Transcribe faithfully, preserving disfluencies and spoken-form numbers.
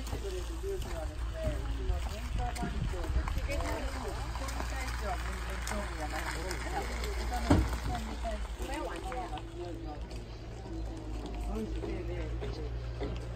てくれるルーツはですね、うちのセンター番長のしげさんの本に対しては全然興味がなくて、他のおじさんに対してはパワーが強いので、そういう姿勢で。